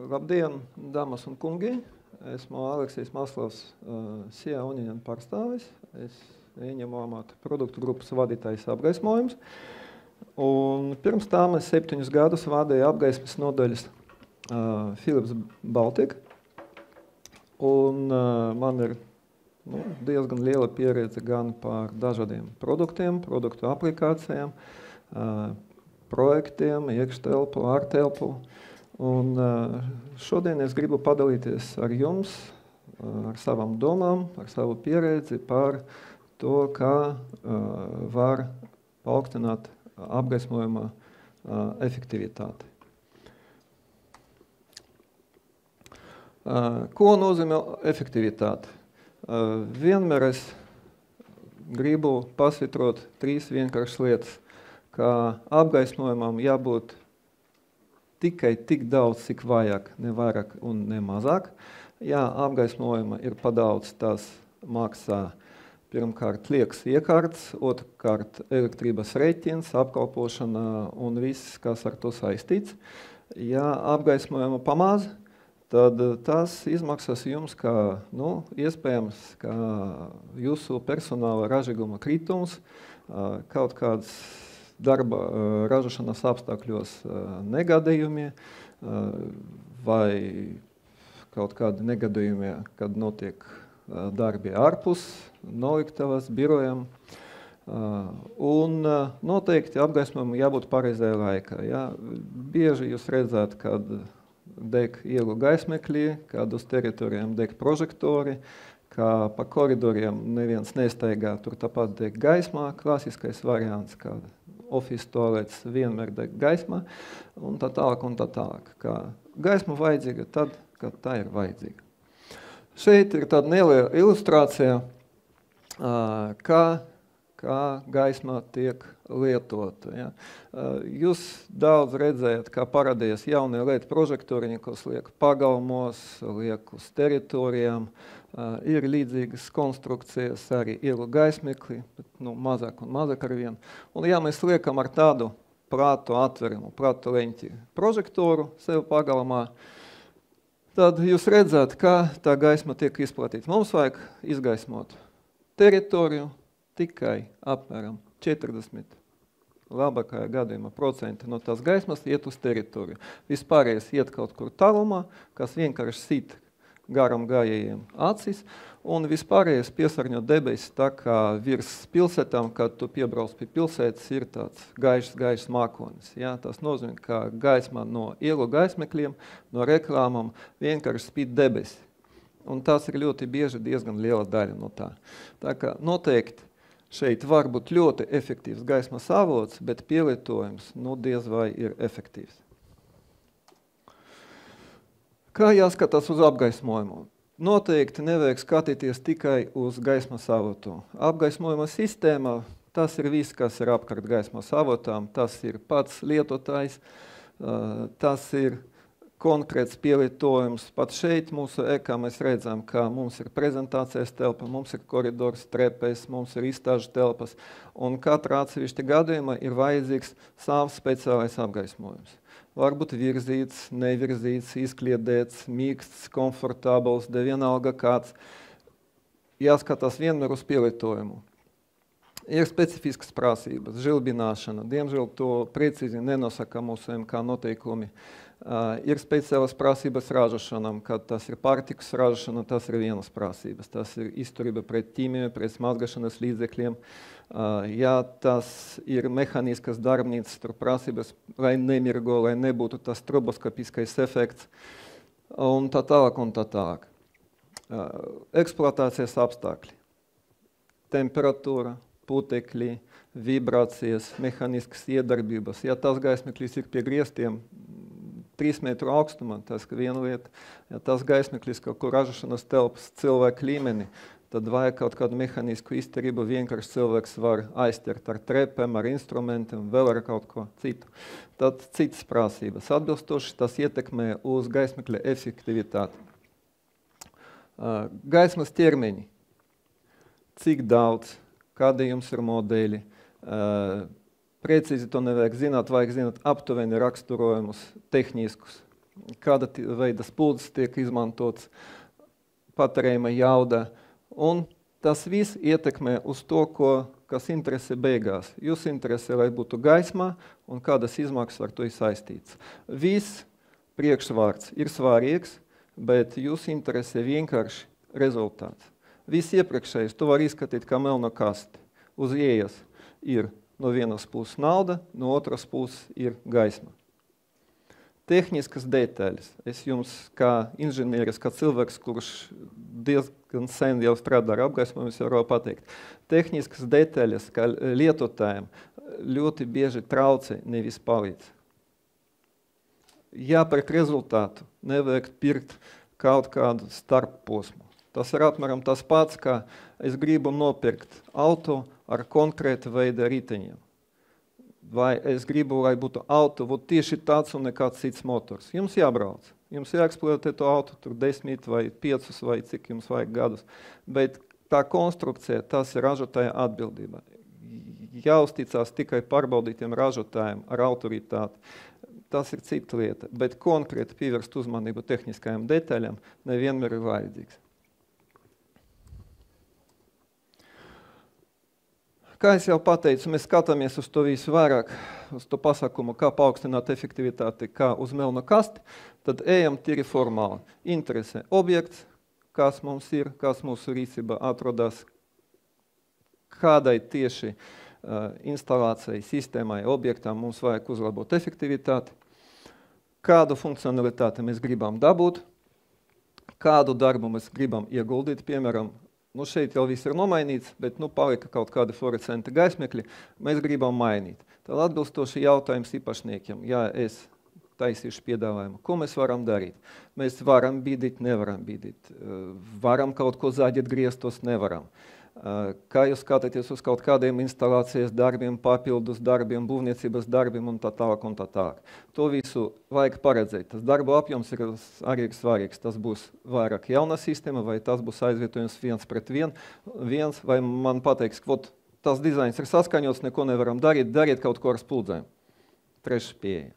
Labdien, dāmas un kungi! Esmu Aleksijs Maslavs, SIA Uniņan pārstāvis. Es ieņemu amatu produktu grupas vadītājs apgaismojums. Un pirms tam es 7 gadus vadīju apgaismes nodaļas Philips Baltic. Un man ir diezgan liela pieredze gan par dažādiem produktiem, produktu aplikācijām, projektiem, iekštelpu, ārtelpu. Un šodien es gribu padalīties ar jums, ar savām domām, ar savu pieredzi par to, kā var paaugstināt apgaismojuma efektivitāti. Ko nozīmē efektivitāte? Vienmēr es gribu pasvitrot 3 vienkāršas lietas, ka apgaismojumam jābūt tikai tik daudz, cik vajag, ne vairāk un ne mazāk. Ja apgaismojuma ir padaudz, tas maksā pirmkārt liekas iekārts, otrkārt elektrības rēķins, apkalpošana un viss, kas ar to saistīts. Ja apgaismojuma pamaz, tad tas izmaksas jums kā, iespējams, kā jūsu personāla ražīguma kritums, kaut kāds darba ražošanas apstākļos negadījumi vai kaut kādi negadījumi, kad notiek darbi ārpus noliktavas, birojam. Un noteikti apgaismojumam jābūt pareizajā laikā. Ja? Bieži jūs redzat, kad deg ielu gaismekļi, kad uz teritorijām deg prožektori, ka pa koridoriem neviens nestaigā, tur tāpat deg gaismā, klasiskais variants, kad office toalets vienmēr deg gaismā, un tā tālāk, un tā tālāk. Ka gaisma vajadzīga tad, kad tā ir vajadzīga. Šeit ir tāda neliela ilustrācija, kā gaisma tiek lietota. Ja. Jūs daudz redzējat, kā parādījās jaunie LED prožektori, kas liek pagalmos, liek uz teritorijām. Ir līdzīgas konstrukcijas arī ielu gaismekli, bet mazāk un mazāk ar vienu. Un ja mēs liekam ar tādu prātu atverimu, prātu leņķi prožektoru sev pagalmā, tad jūs redzat, kā tā gaisma tiek izplatīta. Mums vajag izgaismot teritoriju tikai apmēram 40. Labākajā gadījumā procenti no tās gaismas iet uz teritoriju. Vispārējais iet kaut kur tālumā, kas vienkārši sit garam gājējiem acis, un vispārējais piesārņo debesis tā kā virs pilsētām, kad tu piebrauc pie pilsētas, ir tāds gaišs mākonis. Ja? Tas nozīmē, ka gaisma no ielu gaismekļiem, no reklāmām vienkārši spīd debesi. Un tas ir ļoti bieži diezgan liela daļa no tā. Tā kā noteikti šeit var būt ļoti efektīvs gaismas avots, bet pielietojums diez vai ir efektīvs. Kā jāskatās uz apgaismojumu? Noteikti nevajag skatīties tikai uz gaismas avotu. Apgaismojuma sistēma, tas ir viss, kas ir apkārt gaismas avotām, tas ir pats lietotājs, tas ir konkrēts pielietojums. Pat šeit mūsu ekā mēs redzam, ka mums ir prezentācijas telpa, mums ir koridors, trepes, mums ir izstāžu telpas, un katrā atsevišķa gadījumā ir vajadzīgs savs speciālais apgaismojums. Varbūt virzīts, nevirzīts, izkliedēts, mīksts, komfortabls, vienalga kāds. Jāskatās vienmēr uz pielietojumu. Ir specifiskas prasības, žilbināšana. Diemžēl to precīzi nenosaka mūsu MK noteikumi. Ir speciālas prasības ražošanām, kad tas ir pārtikas ražošana, tas ir vienas prasības. Tas ir izturība pret ķīmiju, pret mazgašanas līdzekļiem. Ja tas ir mehaniskas darbnīcas, tur prasības, lai nemirgo, lai nebūtu tas stroboskopiskais efekts, un tā tālāk, un tā tālāk. Eksploatācijas apstākļi, temperatūra, putekļi, vibrācijas, mehaniskas iedarbības. Ja tas gaismeklis ir pie griestiem 3 metru augstumā, tas ir viena lieta. Ja tas gaismeklis kaut kur ražošanas telpas cilvēku līmeni, tad vajag kaut kādu mehanisku izturību, vienkārši cilvēks var aizķert ar trepēm, ar instrumentiem, vēl ar kaut ko citu. Tad citas prasības. Atbilstoši tas ietekmē uz gaismekļa efektivitāti. Gaismas termiņi. Cik daudz, kādi jums ir modeļi. Precīzi to nevajag zināt, vajag zināt aptuveni raksturojumus tehniskus. kāda veida spuldzes tiek izmantots, patērējuma jauda, un tas viss ietekmē uz to, kas interesē beigās. Jūs interesē, lai būtu gaismā, un kādas izmaksas ar to ir saistīts. Viss priekšvārds ir svarīgs, bet jūs interesē vienkārši rezultāts. Viss iepriekšējais, tu var izskatīt kā melno kasti. Uz iejas ir no vienas puses nauda, no otras puses ir gaisma. Tehniskas detaļas. Es jums kā inženieris, kā cilvēks, kurš diezgan sen jau strādā ar apgaismojumu, es varu pateikt. Tehniskas detaļas, kā lietotājiem, ļoti bieži traucē, nevis palīdz. Jāpērk rezultātu, nevajag pirkt kaut kādu starpposmu. Tas ir apmēram tas pats, kā es gribu nopirkt auto ar konkrētu veidu riteņiem. Vai es gribu, lai būtu auto, tieši tāds un nekāds cits motors. Jums jābrauc. Jums jāeksploatē to auto, tur 10 vai 5 vai cik jums vajag gadus. Bet tā konstrukcija, tas ir ražotāja atbildība. Jāuzticās tikai pārbaudītiem ražotājiem ar autoritāti. Tas ir cita lieta, bet konkrēti pievērst uzmanību tehniskajām detaļām nevienmēr ir vajadzīgs. Kā es jau pateicu, mēs skatāmies uz to visu vairāk, uz to pasākumu, kā paaugstināt efektivitāti, kā uz melno kasti, tad ejam tīri formāli. Interesē objekts, kas mums ir, kas mūsu rīcībā atrodas, kādai tieši instalācijai, sistēmai, objektam mums vajag uzlabot efektivitāti, kādu funkcionalitāti mēs gribam dabūt, kādu darbu mēs gribam ieguldīt, piemēram, šeit jau viss ir nomainīts, bet palika kaut kādi fluorescenti gaismekļi, mēs gribam mainīt. Tad atbilstoši jautājums īpašniekiem, ja es taisīšu piedāvājumu, ko mēs varam darīt? Mēs varam bīdīt, nevaram bīdīt, varam kaut ko zaģēt griestos, nevaram. Kā jūs skatāties uz kaut kādiem instalācijas darbiem, papildus darbiem, būvniecības darbiem un tā tālāk un tā tālāk. To visu vajag paredzēt. Tas darba apjoms ir arī svarīgs. Tas būs vairāk jauna sistēma, vai tas būs aizvietojums 1:1, vai man pateiks, tas dizains ir saskaņots, neko nevaram darīt, dariet kaut ko ar spuldzēm. Trešā pieeja.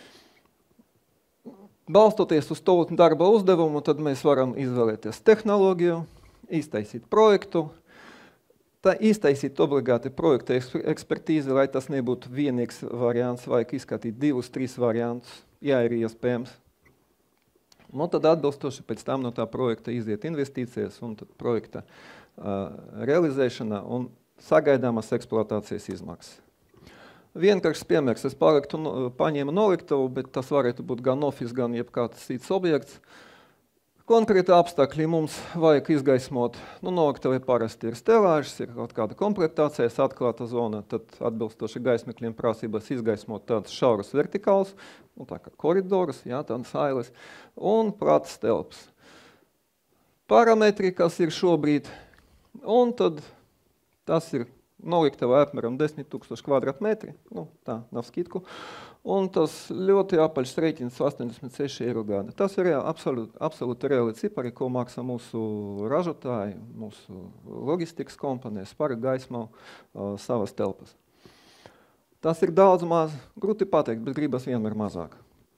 Balstoties uz to darba uzdevumu, tad mēs varam izvēlēties tehnoloģiju, iztaisīt projektu, iztaisīt obligāti projekta ekspertīzi, lai tas nebūtu vienīgs variants, vajag izskatīt 2-3 variantus, ja ir iespējams. Tad atbilstoši pēc tam no tā projekta iziet investīcijas un tad projekta realizēšana un sagaidāmas eksploatācijas izmaksas. Vienkāršs piemērs, es paņēmu noliktavu, bet tas varētu būt gan office, gan jebkāds cits objekts. Konkrēti apstākļi mums vajag izgaismot, noliktavai parasti ir stelāžas, ir kaut kāda komplektācijas atklāta zona, tad atbilstoši gaismekļiem prasības izgaismot tādas šaurus vertikālus, tā kā koridorus, tādas ailes, un plats telpas. Parametri, kas ir šobrīd, un tad tas ir noliktavai apmēram 10 000 kvadratmetri, tā nav skitku, un tas ļoti apaļš rēķins 86 eiro gada. Tas ir absolūti reāli cipari, ko maksā mūsu ražotāji, mūsu logistikas kompanijas par gaismu savas telpas. Tas ir daudz maz, grūti pateikt, bet gribas vienmēr mazāk.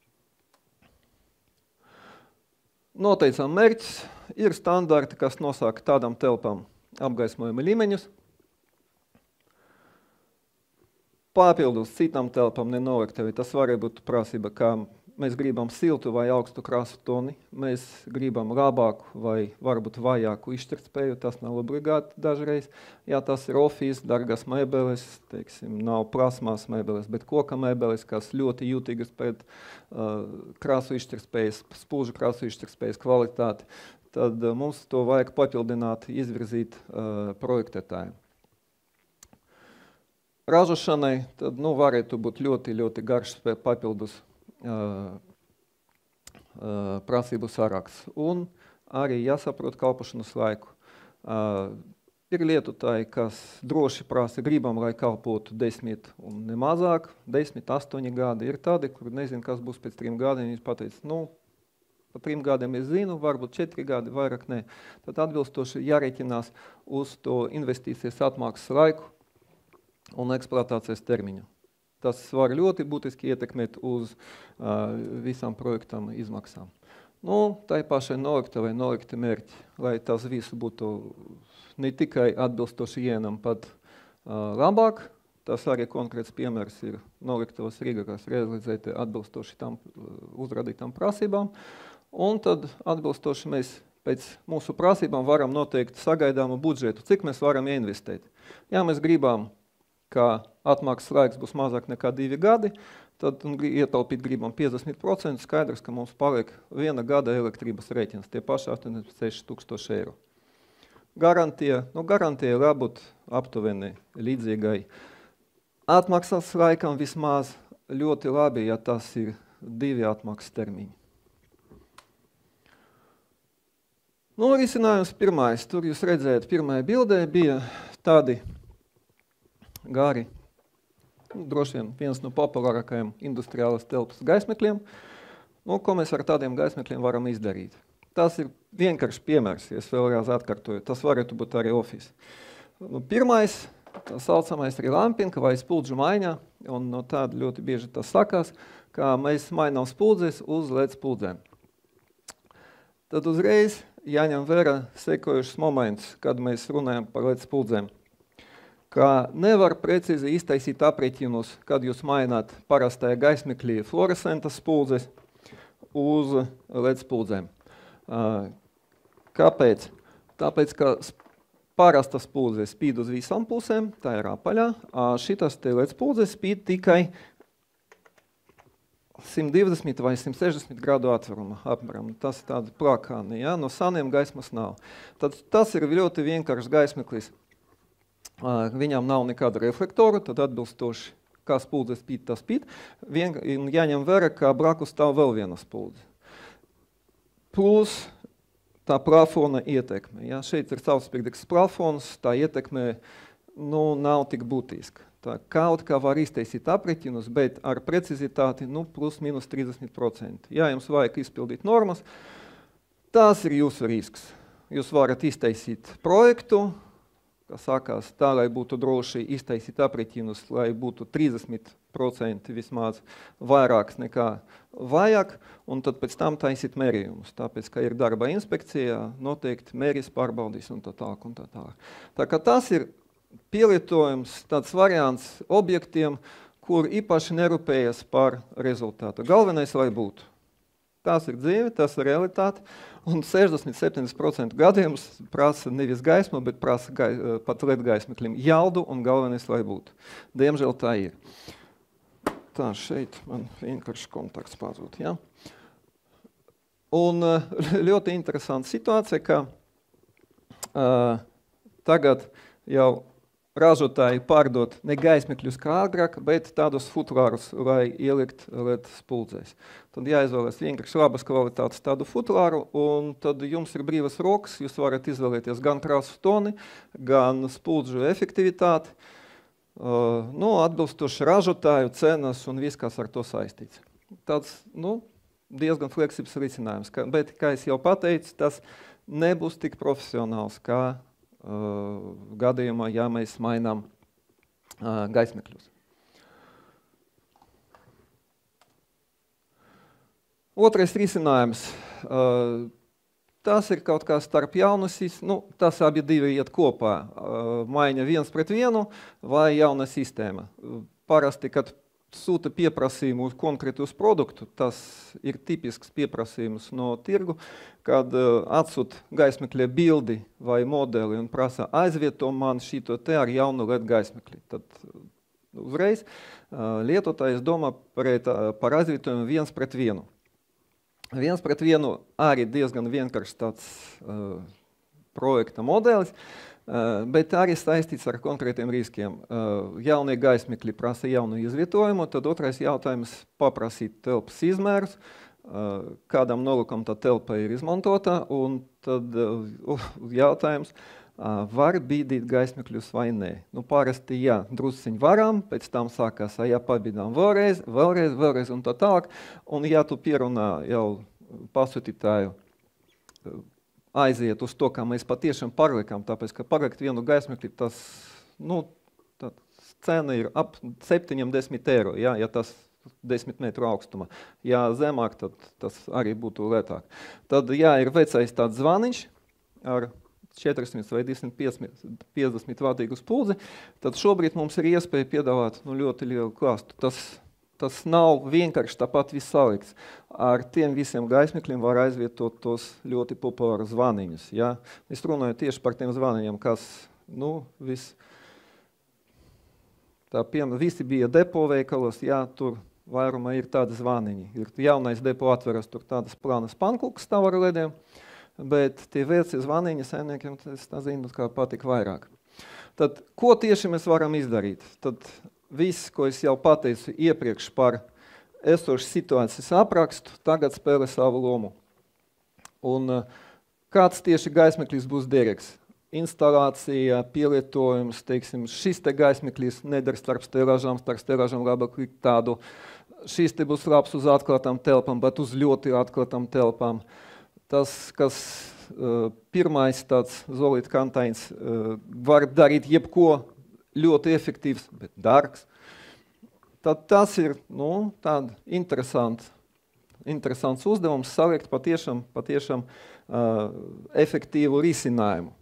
Noteicam mērķis, ir standarti, kas nosaka tādām telpām apgaismojuma līmeņus. Papildus citām telpām nenoliktavi, tas varēja būt prasība, kā mēs gribam siltu vai augstu krāsu toni, mēs gribam labāku vai varbūt vajāku izšķirtspēju, tas nav obligāti dažreiz. Ja tas ir office, dargas mēbeles, teiksim, nav plasmas mēbeles, bet koka mēbeles, kas ļoti jūtīgas pret krāsu izšķirtspējas, spulžu krāsu izšķirtspējas kvalitāti, tad mums to vajag papildināt, izvirzīt projektētājiem. Ražošanai tad varētu būt ļoti, ļoti garš papildus prasību saraksts. Un arī jāsaprot kalpošanas laiku. Ir lietotāji, kas droši prasa, gribam, lai kalpotu 10 un nemazāk, 10, 8 gadi. Ir tādi, kur nezinu, kas būs pēc 3 gadiem. Viņš pateica, pa 3 gadiem es zinu, varbūt 4 gadi, vairāk ne. Tad atbilstoši jārēķinās uz to investīcijas atmaksas laiku un eksploatācijas termiņu. Tas var ļoti būtiski ietekmēt uz visām projektam izmaksām. Nu, tai pašai nolikti mērķi, lai tas visu būtu ne tikai atbilstoši ienam, pat labāk. Tas arī konkrēts piemērs ir noliktavas Rīga, kas realizēti atbilstoši tam uzradītām prasībām. Un tad atbilstoši mēs pēc mūsu prasībām varam noteikt sagaidāmu budžetu, cik mēs varam investēt. Ja mēs gribam, ka atmaksas laiks būs mazāk nekā 2 gadi, tad ietaupīt gribam 50%, skaidrs, ka mums paliek 1 gada elektrības rēķins, tie paši 86 000 eiro. Garantija jābūt aptuveni līdzīgai atmaksas laikam vismaz ļoti labi, ja tas ir 2 atmaksas termiņi. Nu, risinājums pirmais. Tur jūs redzējat, pirmajā bildē bija tādi gari, droši vien viens no populārākajiem industriālas telpas gaismekļiem. Nu, ko mēs ar tādiem gaismekļiem varam izdarīt? Tas ir vienkārši piemērs, ja es vēlreiz atkārtoju. Tas varētu būt arī office. Nu, pirmais, tā saucamais ir lampinka vai spuldžu maiņa, un no tāda ļoti bieži tas sakās, ka mēs mainām spuldzes uz LED spuldzēm. Tad uzreiz jāņem vērā sekojušas moments, kad mēs runājam par LED spuldzēm. Ka nevar precīzi iztaisīt aprēķinus, kad jūs maināt parastajā gaismeklī fluorescentas spuldzes uz LED spuldzēm. Kāpēc? Tāpēc, ka parasta spuldzē spīd uz visām pusēm, tā ir apaļā, šitas te LED spuldzē spīd tikai 120 vai 160 grādu atveruma apmēram. Tas ir tāda plakāni, ja? No saniem gaismas nav. Tad tas ir ļoti vienkāršs gaismeklis. Viņam nav nekāda reflektora, tad atbilstoši, kā spuldzē spīd, tas spīd. Jāņem vērā, ka blakus stāv vēl viena spuldzē. Plus tā plafona ietekme. Ja? Šeit ir caurspīdīgs plafons, tā ietekme nav tik būtiska. Tā kaut kā var iztaisīt aprēķinus, bet ar precizitāti plus minus 30%. Ja jums vajag izpildīt normas, tas ir jūsu risks. Jūs varat iztaisīt projektu, kas sākās tā, lai būtu droši iztaisīt aprēķinus, lai būtu 30% vismaz vairāks nekā vajag, un tad pēc tam taisīt mērījumus. Tāpēc, ka ir darba inspekcija, noteikti mērīs pārbaudīs un tā tālāk un tā tālāk. Tā kā tas ir pielietojums, tāds variants objektiem, kur īpaši nerūpējas par rezultātu. Galvenais, lai būtu. Tas ir dzīve, tas ir realitāte, un 60-70% gadījums prasa nevis gaismu, bet prasa pat LED gaismeklim jaudu, un galvenais, lai būtu. Diemžēl tā ir. Tā, šeit man vienkārši kontakts pazūd, ja? Un ļoti interesanta situācija, ka tagad jau ražotāji pārdot ne gaismekļus kā agrāk, bet tādus futlārus, lai ielikt LED spuldzēs. Tad jāizvēlēs vienkārši labas kvalitātes tādu futlāru, un tad jums ir brīvas rokas, jūs varat izvēlēties gan krāsu toni, gan spuldžu efektivitāti, atbilstoši ražotāju cenas un viss, kas ar to saistīts. Tāds, diezgan fleksibls risinājums, bet, kā es jau pateicu, tas nebūs tik profesionāls, kā gadījumā, ja mēs mainām gaismekļus. Otrais risinājums. Tas ir kaut kā starp jaunasīs, tas abi divi iet kopā. Maiņa 1:1 vai jauna sistēma. Parasti, kad sūta pieprasījumu uz konkrētu produktu, tas ir tipisks pieprasījums no tirgu, kad atsūt gaismekļa bildi vai modeli un prasa aizvieto man šito te ar jaunu LED gaismekli. Tad uzreiz lietotājs domā par aizvietojumu 1:1. 1:1 arī diezgan vienkārši tāds projekta modelis, bet arī saistīts ar konkrētiem riskiem. Jaunie gaismekļi prasa jaunu izvietojumu, tad otrais jautājums paprasīt telpas izmērus, kādam nolūkam tā telpa ir izmantota, un tad jautājums, var bīdīt gaismekļus vai nē. Parasti jā, drusciņi varam, pēc tam sākās, ja pabīdām vēlreiz un tā tālāk, un ja tu pierunā jau pasūtītāju aiziet uz to, kā mēs patiešām pārliekam, tāpēc, ka pārliekt vienu gaismekli, tas cena ir ap 70 eiro, ja tas 10 metru augstumā. Ja zemāk, tad tas arī būtu lētāk. Tad, ja ir vecais tāds zvaniņš ar 400 vai 250 vatīgu spuldzi, tad šobrīd mums ir iespēja piedāvāt ļoti lielu klāstu. Tas nav vienkārši tāpat viss salikts. Ar tiem visiem gaismekļiem var aizvietot tos ļoti populārus zvaniņus. Ja? Es runāju tieši par tiem zvaniņiem, kas, visi bija depo veikalos, ja, tur vairumā ir tādi zvaniņi. Ir jaunais depo atveras, tur tādas plānas pankūkas stāv ar lediem, bet tie veci zvaniņi saimniekiem, es zinu, kā patīk vairāk. Tad, ko tieši mēs varam izdarīt? Tad viss, ko es jau pateicu iepriekš par esošu situācijas aprakstu, tagad spēlē savu lomu. Un kāds tieši gaismeklis būs derīgs? Instalācija, pielietojums, teiksim, šis te gaismeklis nedara starp stelažām labāk likt tādu, šis te būs labs uz atklātām telpām, bet uz ļoti atklātām telpām. Tas, kas pirmais tāds zolīt kantains, var darīt jebko ļoti efektīvs, bet dārgs. Tad tas ir, tāda interesants uzdevums salikt patiešām efektīvu risinājumu.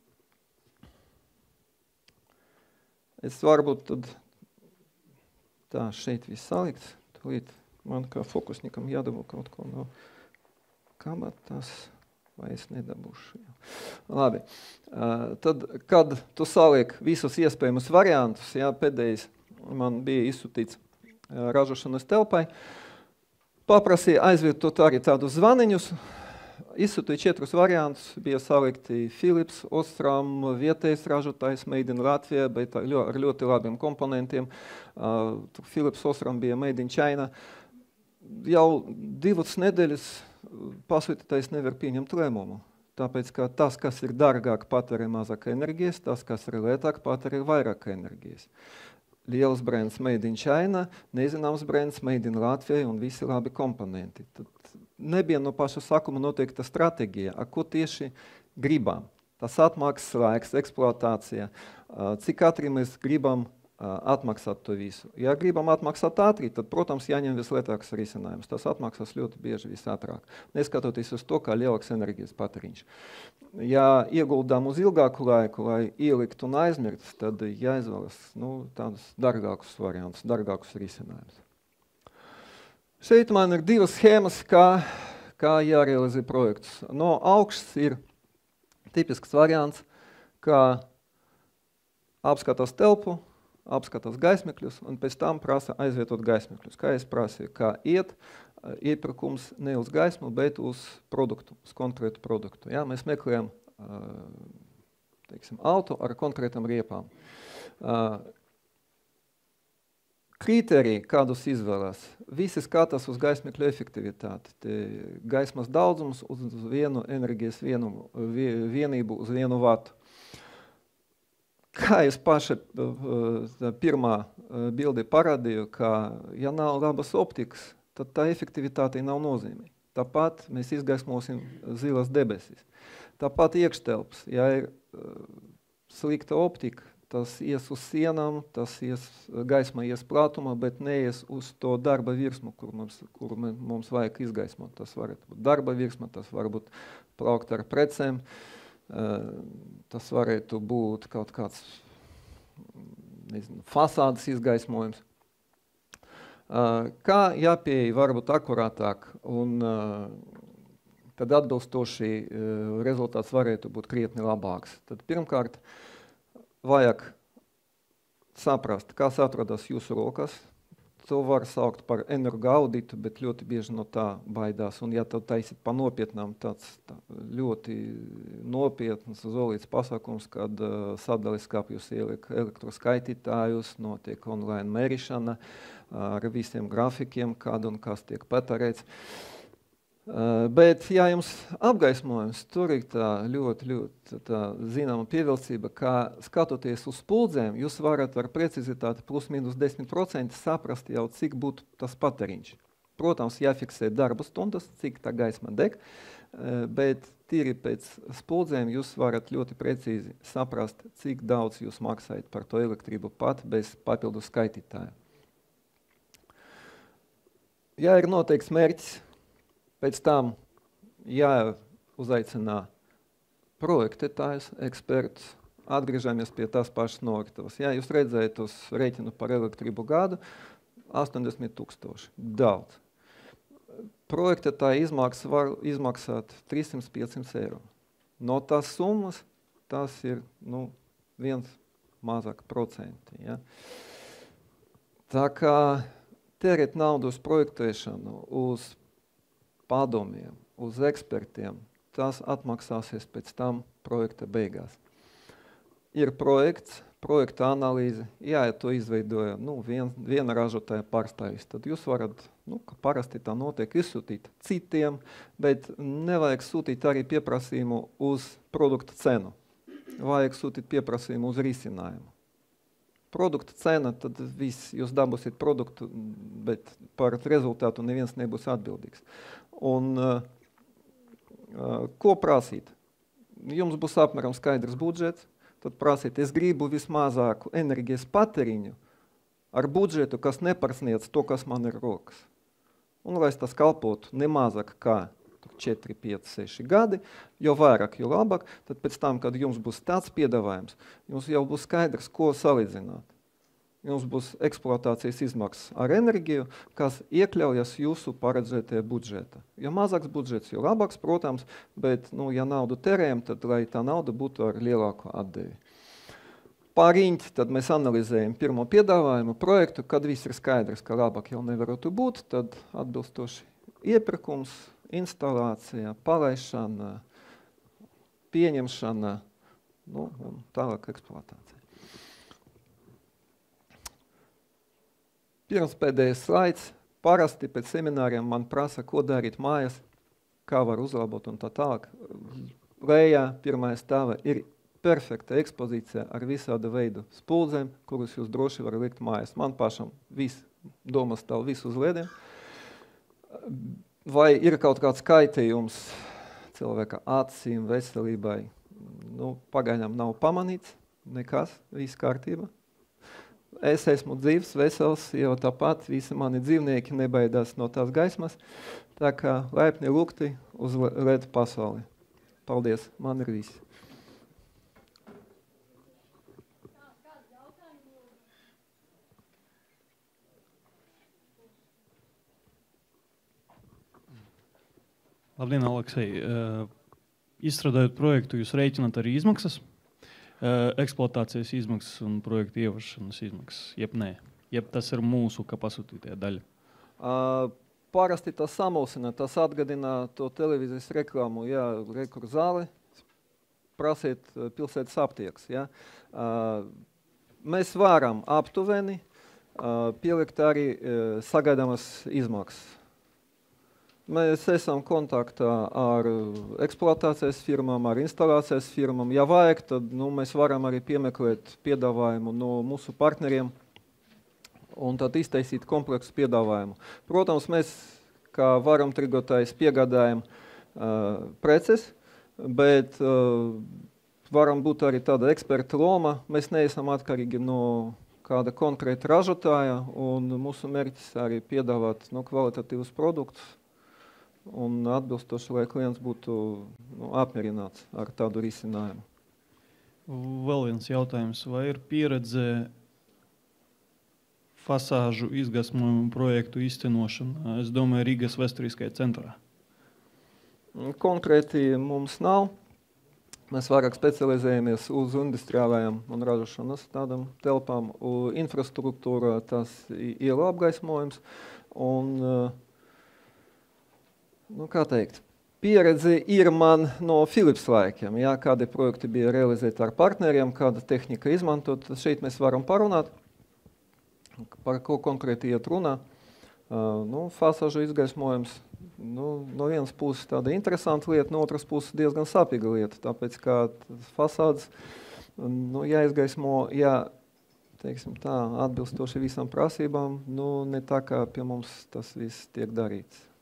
Es varbūt tad tā šeit viss salikt. Tūlīt man kā fokusnikam jādabū kaut ko no kabatas, vai es nedabūšu. Labi. Tad, kad tu saliek visus iespējamus variantus, pēdējais man bija izsūtīts ražošanas telpai, paprasīja aizvietot arī tādus zvaniņus, izsūtīja 4 variantus, bija salikti Philips, Osram, vietējais ražotājs Made in Latvija, bet ar ļoti labiem komponentiem. Philips, Osram bija Made in China. Jau 2 nedēļas pasūtītājs nevar pieņemt lēmumu, tāpēc, ka tas, kas ir dārgāk, patērē mazāk enerģijas, tas, kas ir lētāk, patērē vairāk enerģijas. Liels brands Made in China, nezināms brands Made in Latvija un visi labi komponenti. Tad nebija no paša sākuma noteikta stratēģija, ko tieši gribam. Tas atmaksas laiks, eksploatācija, cik ātri mēs gribam atmaksāt to visu. Ja gribam atmaksāt ātri, tad, protams, jāņem vislētāks risinājums. Tas atmaksas ļoti bieži visātrāk, neskatoties uz to, kā lielāks enerģijas patēriņš. Ja ieguldām uz ilgāku laiku, lai ielikt un aizmirst, tad jāizvēlas tādus dārgākus variantus, dārgākus risinājumus. Šeit man ir 2 schēmas, kā jārealizē projekts. No augšas ir tipisks variants, kā apskatās telpu, apskatās gaismekļus un pēc tam prasa aizvietot gaismekļus. Kā es prasīju, kā iepirkums ne uz gaismu, bet uz produktu, uz konkrētu produktu. Ja? Mēs meklējam, auto ar konkrētam riepām. Kriteriji, kādus izvēlās, visi skatās uz gaismekļu efektivitāti. Gaismas daudzums uz vienu enerģijas vienību, uz 1 vatu. Kā es paša pirmā bildi parādīju, ka ja nav labas optikas, tad tā efektivitāte nav nozīmē. Tāpat mēs izgaismosim zilas debesis. Tāpat iekštelps, ja ir slikta optika, tas ies uz sienām, gaisma ies plātumā, bet neies uz to darba virsmu, kur mums vajag izgaismot. Tas var būt darba virsma, tas var būt plaukt ar precēm, tas varētu būt kaut kāds fasādes izgaismojums. Kā jāpieeja varbūt akurātāk un tad atbilstoši rezultāts varētu būt krietni labāks. Tad pirmkārt vajag saprast, kas atrodas jūsu rokās. To var saukt par energoauditu, bet ļoti bieži no tā baidās. Un ja tev taisīt pa nopietnām, tāds ļoti nopietns zolīts pasākums, kad sadaliskapjus ieliek elektroskaitītājus, notiek online mērīšana ar visiem grafikiem, kad un kas tiek patērēts. Bet, ja jums apgaismojums, tur ir tā ļoti zināma pievilcība, ka skatoties uz spuldzēm, jūs varat ar precizitāti plus mīnus 10% saprast jau, cik būtu tas patēriņš. Protams, jāfiksē darba stundas, cik tā gaisma deg, bet tīri pēc spuldzīm jūs varat ļoti precīzi saprast, cik daudz jūs maksājat par to elektrību pat bez papildu skaitītāja. Ja ir noteikts mērķis, pēc tam jāuzaicinā projektētājs, eksperts, atgriežamies pie tās pašas noliktavas. Ja jūs redzējat uz rēķinu par elektrību gadu, 80 000. Daudz. Projektētāja izmaksas var izmaksāt 300-500 eiro. No tās summas tas ir viens mazāk procenti. Ja? Tā kā tērēt naudu uz projektēšanu, uz padomiem, uz ekspertiem, tas atmaksāsies pēc tam projekta beigās. Ir projekts, projekta analīze, ja to izveidoja viena ražotāja pārstāvis, tad jūs varat, ka parasti tā notiek, izsūtīt citiem, bet nevajag sūtīt arī pieprasījumu uz produktu cenu. Vajag sūtīt pieprasījumu uz risinājumu. Produkta cena, tad viss, jūs dabūsiet produktu, bet par rezultātu neviens nebūs atbildīgs. Un ko prasīt? Jums būs apmēram skaidrs budžets, tad prasīt, es gribu vismazāku enerģijas patēriņu ar budžetu, kas nepārsniedz to, kas man ir rokas. Un lai tas kalpotu nemazāk kā 4, 5, 6 gadi, jo vairāk, jo labāk, tad pēc tam, kad jums būs tāds piedāvājums, jums jau būs skaidrs, ko salīdzināt. Jums būs eksploatācijas izmaksas ar enerģiju, kas iekļaujas jūsu paredzētajā budžeta. Jo mazāks budžets, jo labāks, protams, bet, ja naudu terējam, tad lai tā nauda būtu ar lielāku atdevi. Pāriņķi, tad mēs analizējam pirmo piedāvājumu projektu, kad viss ir skaidrs, ka labāk jau nevarētu būt, tad atbilstoši iepirkums, instalācija, palaišana, pieņemšana, un tālāk eksploatācija. Pirms pēdējais slaids, parasti pēc semināriem man prasa, ko darīt mājās, kā var uzlabot un tā tālāk. Lejā pirmajā stāvā ir perfekta ekspozīcija ar visāda veidu spuldzēm, kurus jūs droši var likt mājās. Man pašam viss doma stāv visu uz lediem. Vai ir kaut kāds kaitējums cilvēka acīm, veselībai? Pagaidām nav pamanīts, nekas, viss kārtība. Es esmu dzīvs, vesels, jau tāpat visi mani dzīvnieki nebaidās no tās gaismas, tā kā laipni lūgti uz LED pasauli. Paldies, man ir viss. Labdien, Aleksej. Izstrādājot projektu, jūs rēķināt arī izmaksas? Eksploatācijas izmaksas un projektu ievašanas izmaksas, jeb nē? Jeb tas ir mūsu, kā pasūtītajā daļa? Parasti tas samulsina, tas atgadina to televīzijas reklāmu, rekur zāli, prasiet pilsētas aptieks. Mēs varam aptuveni pielikt arī sagaidāmas izmaksas. Mēs esam kontaktā ar eksploatācijas firmām, ar instalācijas firmām. Ja vajag, tad mēs varam arī piemeklēt piedāvājumu no mūsu partneriem un tad iztaisīt kompleksu piedāvājumu. Protams, mēs kā varumtirgotājs piegādājam preces, bet varam būt arī tāda eksperta loma. Mēs neesam atkarīgi no kāda konkrēta ražotāja un mūsu mērķis arī piedāvāt kvalitatīvus produktus un atbilstoši, lai klients būtu apmierināts ar tādu risinājumu. Vēl viens jautājums. Vai ir pieredze fasāžu izgaismojumu projektu īstenošana? Es domāju, Rīgas vēsturiskajā centrā. Konkrēti mums nav. Mēs vairāk specializējamies uz industriālajām un ražošanas tādām telpām. Infrastruktūra, tas ielu apgaismojums un kā teikt, pieredze ir man no Philips laikiem. Kādi projekti bija realizēti ar partneriem, kāda tehnika izmantot. Šeit mēs varam parunāt, par ko konkrēti iet runā. Fasāžu izgaismojums, no vienas puses tāda interesanta lieta, no otras puses diezgan sāpīga lieta, tāpēc kā fasādes jāizgaismo, teiksim tā, atbilstoši visām prasībām, ne tā kā pie mums tas viss tiek darīts.